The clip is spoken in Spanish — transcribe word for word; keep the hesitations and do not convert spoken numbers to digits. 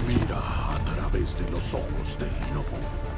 Mira a través de los ojos del lobo.